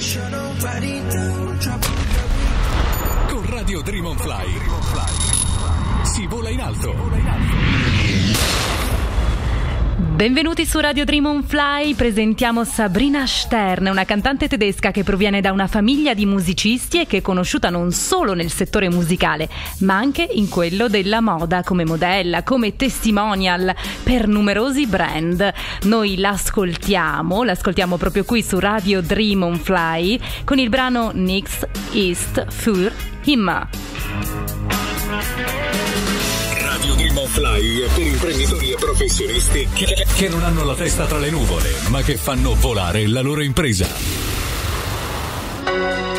Con Radio Dream on Fly si vola in alto. Benvenuti su Radio Dream on Fly, presentiamo Sabrina Stern, una cantante tedesca che proviene da una famiglia di musicisti e che è conosciuta non solo nel settore musicale, ma anche in quello della moda, come modella, come testimonial per numerosi brand. Noi l'ascoltiamo proprio qui su Radio Dream on Fly con il brano Nichts ist für immer. Radio Dream on Fly è per imprenditori e professionisti che non hanno la testa tra le nuvole, ma che fanno volare la loro impresa.